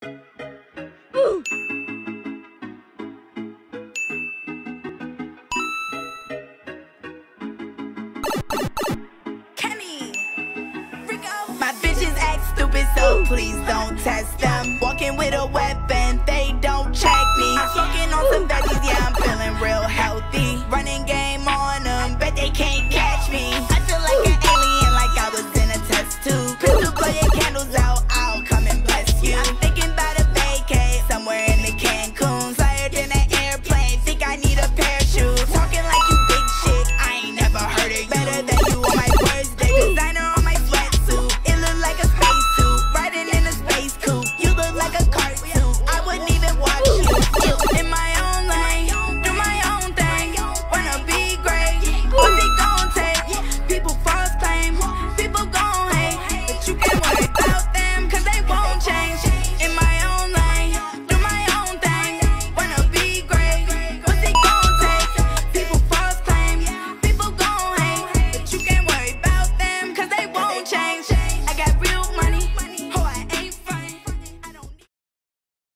My bitches act stupid, so please don't test them. Walking with a weapon, they don't check me. I'm smoking on some veggies, yeah, I'm feeling real healthy. Running game on them, bet they can't catch me.